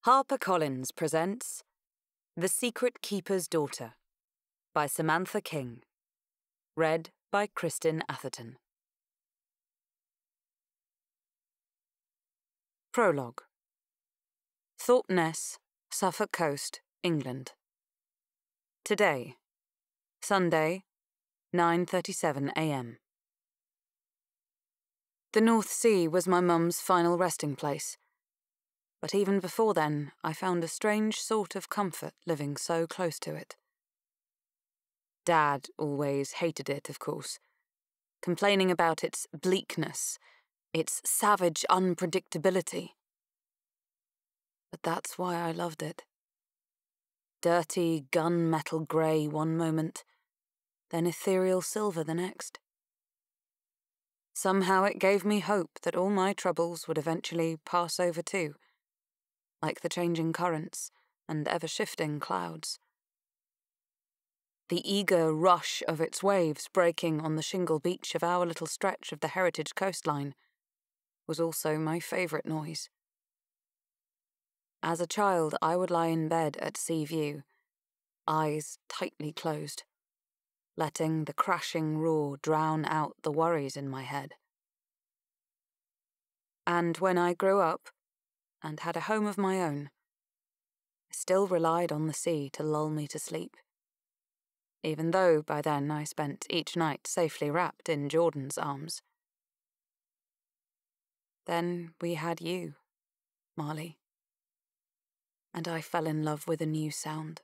HarperCollins presents The Secret Keeper's Daughter by Samantha King. Read by Kristin Atherton. Prologue. Thorpeness, Suffolk Coast, England. Today, Sunday, 9:37 a.m. The North Sea was my mum's final resting place. But even before then, I found a strange sort of comfort living so close to it. Dad always hated it, of course, complaining about its bleakness, its savage unpredictability. But that's why I loved it. Dirty gunmetal grey one moment, then ethereal silver the next. Somehow it gave me hope that all my troubles would eventually pass over too, like the changing currents and ever-shifting clouds. The eager rush of its waves breaking on the shingle beach of our little stretch of the heritage coastline was also my favourite noise. As a child, I would lie in bed at sea view, eyes tightly closed, letting the crashing roar drown out the worries in my head. And when I grew up, and had a home of my own, I still relied on the sea to lull me to sleep, even though by then I spent each night safely wrapped in Jordan's arms. Then we had you, Marley, and I fell in love with a new sound.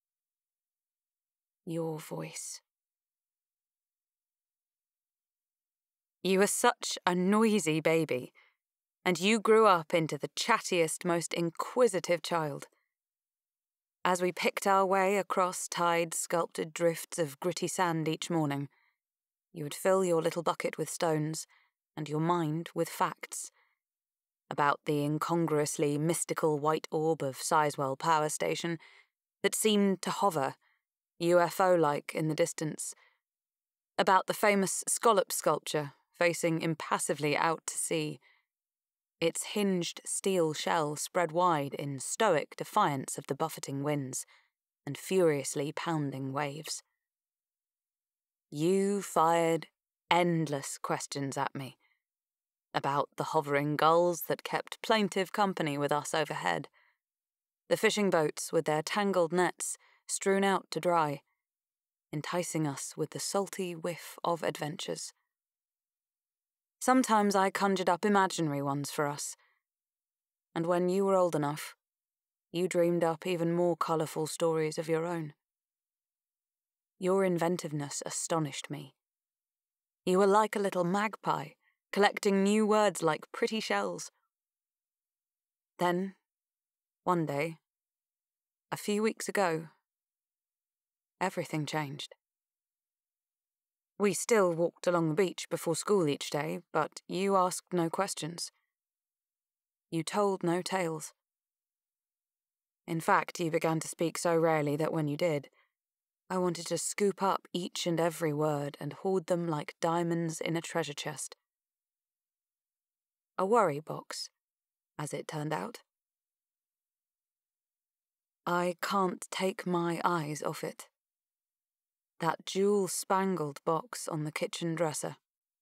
Your voice. You were such a noisy baby, and you grew up into the chattiest, most inquisitive child. As we picked our way across tide-sculpted drifts of gritty sand each morning, you would fill your little bucket with stones and your mind with facts about the incongruously mystical white orb of Sizewell Power Station that seemed to hover, UFO-like in the distance, about the famous scallop sculpture facing impassively out to sea, its hinged steel shell spread wide in stoic defiance of the buffeting winds and furiously pounding waves. You fired endless questions at me about the hovering gulls that kept plaintive company with us overhead, the fishing boats with their tangled nets strewn out to dry, enticing us with the salty whiff of adventures. Sometimes I conjured up imaginary ones for us, and when you were old enough, you dreamed up even more colourful stories of your own. Your inventiveness astonished me. You were like a little magpie, collecting new words like pretty shells. Then, one day, a few weeks ago, everything changed. We still walked along the beach before school each day, but you asked no questions. You told no tales. In fact, you began to speak so rarely that when you did, I wanted to scoop up each and every word and hoard them like diamonds in a treasure chest. A worry box, as it turned out. I can't take my eyes off it. That jewel-spangled box on the kitchen dresser.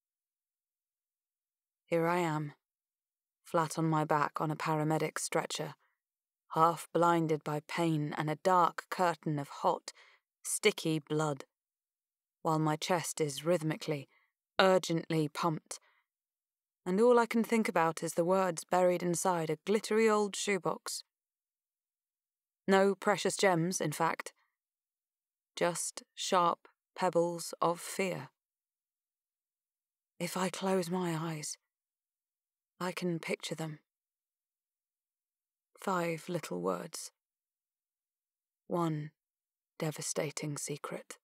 Here I am, flat on my back on a paramedic stretcher, half blinded by pain and a dark curtain of hot, sticky blood, while my chest is rhythmically, urgently pumped, and all I can think about is the words buried inside a glittery old shoebox. No precious gems, in fact. Just sharp pebbles of fear. If I close my eyes, I can picture them. 5 little words. 1 devastating secret.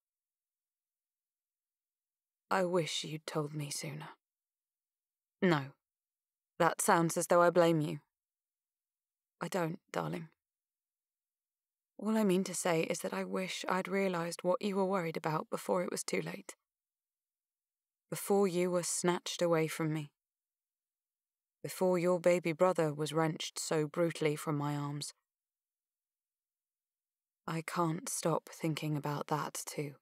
I wish you'd told me sooner. No, that sounds as though I blame you. I don't, darling. All I mean to say is that I wish I'd realised what you were worried about before it was too late. Before you were snatched away from me. Before your baby brother was wrenched so brutally from my arms. I can't stop thinking about that, too.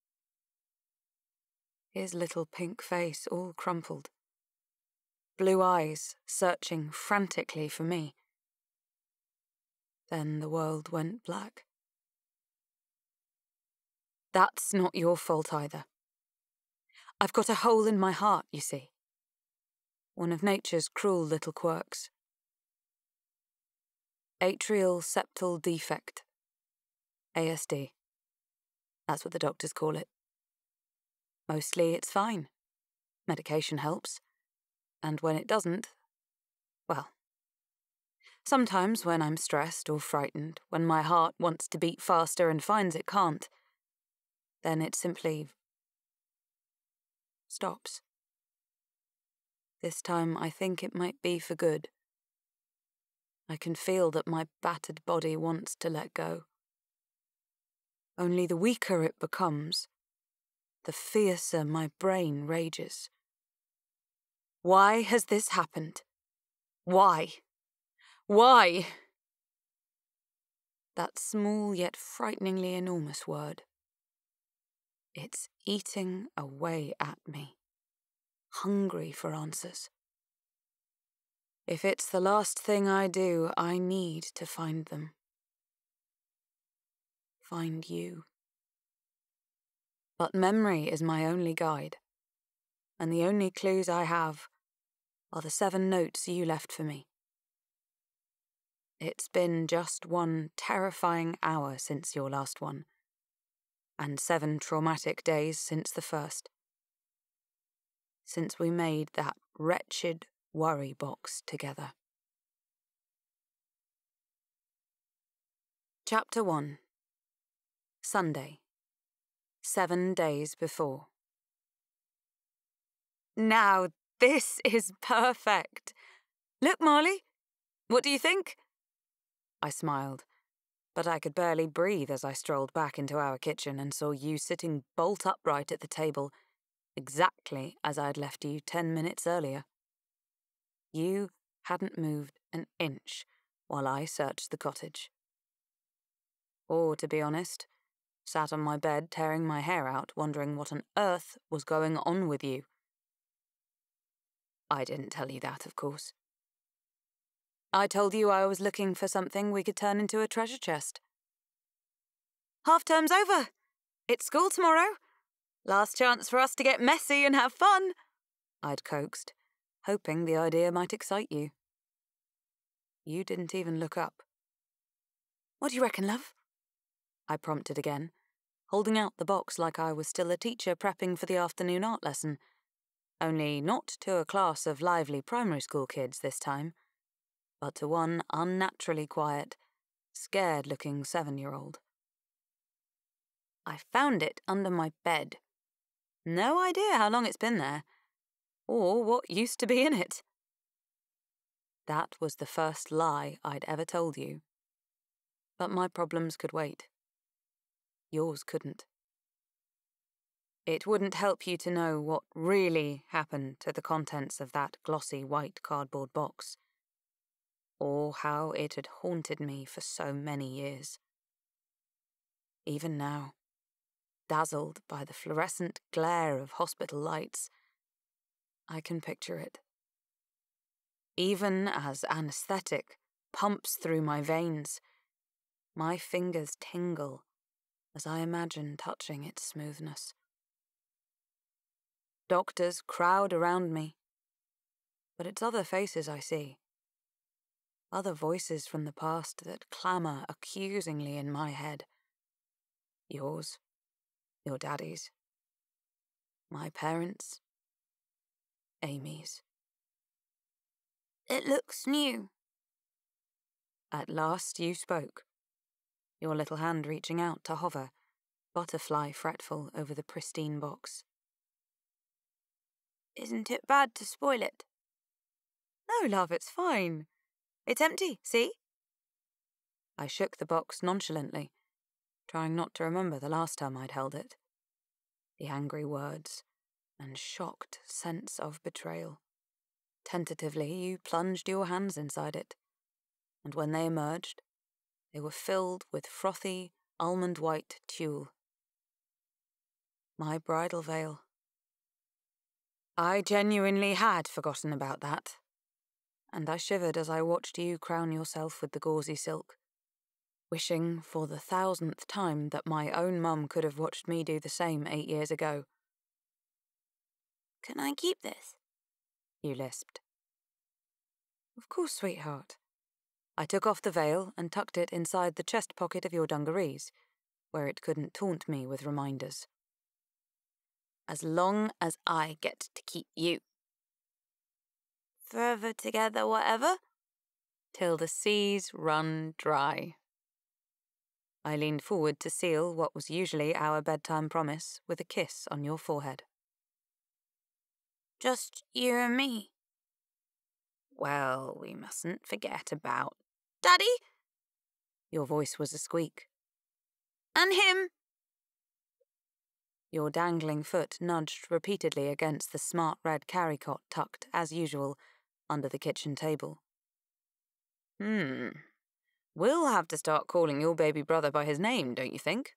His little pink face all crumpled. Blue eyes searching frantically for me. Then the world went black. That's not your fault either. I've got a hole in my heart, you see. One of nature's cruel little quirks. Atrial septal defect. ASD. That's what the doctors call it. Mostly it's fine. Medication helps. And when it doesn't, well, sometimes when I'm stressed or frightened, when my heart wants to beat faster and finds it can't, then it simply stops. This time I think it might be for good. I can feel that my battered body wants to let go. Only the weaker it becomes, the fiercer my brain rages. Why has this happened? Why? Why? That small yet frighteningly enormous word. It's eating away at me, hungry for answers. If it's the last thing I do, I need to find them. Find you. But memory is my only guide, and the only clues I have are the 7 notes you left for me. It's been just 1 terrifying hour since your last one, and 7 traumatic days since the first. Since we made that wretched worry box together. Chapter 1. Sunday. 7 days before. Now this is perfect. Look, Marley. What do you think? I smiled, but I could barely breathe as I strolled back into our kitchen and saw you sitting bolt upright at the table, exactly as I'd left you 10 minutes earlier. You hadn't moved an inch while I searched the cottage. Or, to be honest, sat on my bed tearing my hair out, wondering what on earth was going on with you. I didn't tell you that, of course. I told you I was looking for something we could turn into a treasure chest. Half-term's over. It's school tomorrow. Last chance for us to get messy and have fun, I'd coaxed, hoping the idea might excite you. You didn't even look up. What do you reckon, love? I prompted again, holding out the box like I was still a teacher prepping for the afternoon art lesson, only not to a class of lively primary school kids this time, but to one unnaturally quiet, scared-looking 7-year-old. I found it under my bed. No idea how long it's been there, or what used to be in it. That was the first lie I'd ever told you. But my problems could wait. Yours couldn't. It wouldn't help you to know what really happened to the contents of that glossy white cardboard box, or how it had haunted me for so many years. Even now, dazzled by the fluorescent glare of hospital lights, I can picture it. Even as anesthetic pumps through my veins, my fingers tingle as I imagine touching its smoothness. Doctors crowd around me, but it's other faces I see. Other voices from the past that clamour accusingly in my head. Yours, your daddy's, my parents', Amy's. It looks new. At last you spoke, your little hand reaching out to hover, butterfly fretful over the pristine box. Isn't it bad to spoil it? No, love, it's fine. It's empty, see? I shook the box nonchalantly, trying not to remember the last time I'd held it. The angry words and shocked sense of betrayal. Tentatively, you plunged your hands inside it, and when they emerged, they were filled with frothy, almond white tulle. My bridal veil. I genuinely had forgotten about that, and I shivered as I watched you crown yourself with the gauzy silk, wishing for the 1000th time that my own mum could have watched me do the same 8 years ago. Can I keep this? You lisped. Of course, sweetheart. I took off the veil and tucked it inside the chest pocket of your dungarees, where it couldn't taunt me with reminders. As long as I get to keep you. Forever together, whatever? Till the seas run dry. I leaned forward to seal what was usually our bedtime promise with a kiss on your forehead. Just you and me? Well, we mustn't forget about... Daddy? Your voice was a squeak. And him? Your dangling foot nudged repeatedly against the smart red carry-cot tucked, as usual, under the kitchen table. We'll have to start calling your baby brother by his name, don't you think?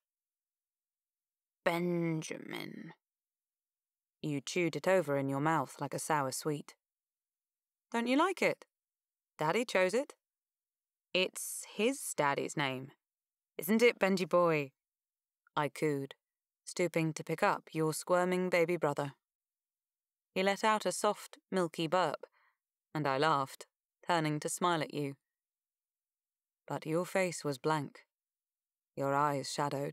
Benjamin. You chewed it over in your mouth like a sour sweet. Don't you like it? Daddy chose it. It's his daddy's name. Isn't it, Benji boy? I cooed, stooping to pick up your squirming baby brother. He let out a soft, milky burp, and I laughed, turning to smile at you. But your face was blank, your eyes shadowed.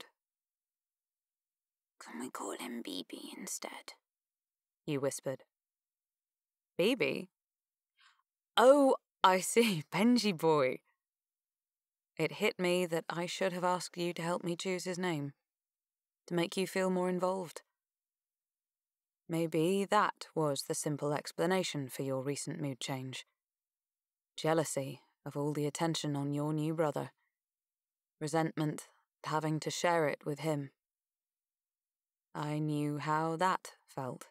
Can we call him BB instead? You whispered. BB? Oh, I see, Benji boy. It hit me that I should have asked you to help me choose his name, to make you feel more involved. Maybe that was the simple explanation for your recent mood change. Jealousy of all the attention on your new brother. Resentment at having to share it with him. I knew how that felt.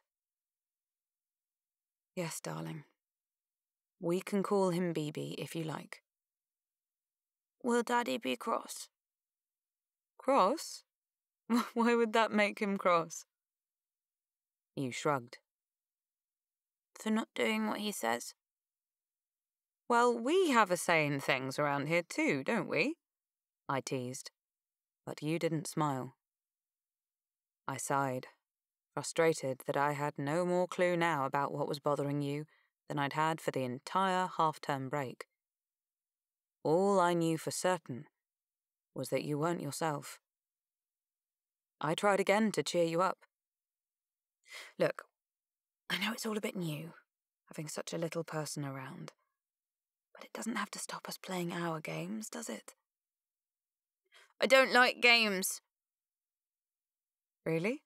Yes, darling. We can call him BB if you like. Will Daddy be cross? Cross? Why would that make him cross? You shrugged. For not doing what he says? Well, we have a say in things around here too, don't we? I teased. But you didn't smile. I sighed, frustrated that I had no more clue now about what was bothering you than I'd had for the entire half-term break. All I knew for certain was that you weren't yourself. I tried again to cheer you up. Look, I know it's all a bit new, having such a little person around, but it doesn't have to stop us playing our games, does it? I don't like games. Really?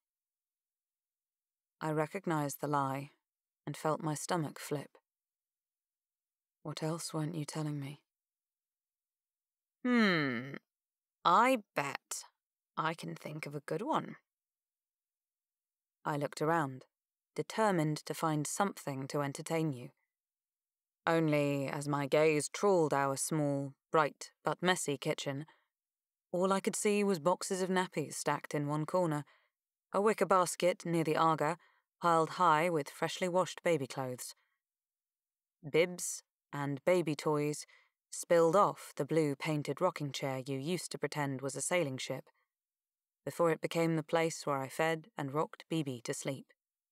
I recognized the lie and felt my stomach flip. What else weren't you telling me? I bet I can think of a good one. I looked around, determined to find something to entertain you. Only, as my gaze trawled our small, bright but messy kitchen, all I could see was boxes of nappies stacked in one corner, a wicker basket near the Aga, piled high with freshly washed baby clothes. Bibs and baby toys spilled off the blue-painted rocking chair you used to pretend was a sailing ship, before it became the place where I fed and rocked BB to sleep.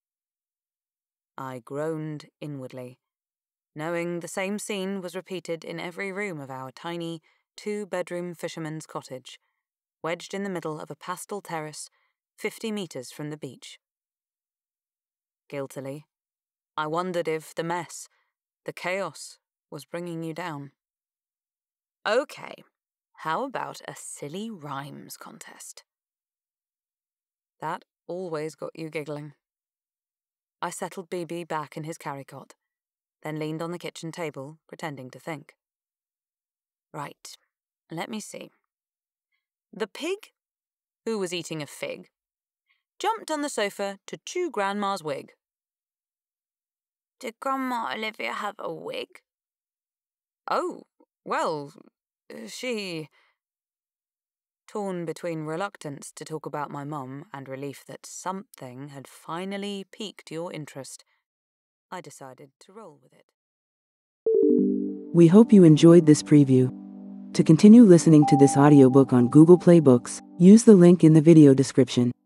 I groaned inwardly, knowing the same scene was repeated in every room of our tiny, 2-bedroom fisherman's cottage, wedged in the middle of a pastel terrace 50 meters from the beach. Guiltily, I wondered if the mess, the chaos, was bringing you down. Okay, how about a silly rhymes contest? That always got you giggling. I settled BB back in his carry-cot, then leaned on the kitchen table, pretending to think. Right, let me see. The pig, who was eating a fig, jumped on the sofa to chew Grandma's wig. Did Grandma Olivia have a wig? Oh, well, she... Torn between reluctance to talk about my mum and relief that something had finally piqued your interest, I decided to roll with it. We hope you enjoyed this preview. To continue listening to this audiobook on Google Play Books, use the link in the video description.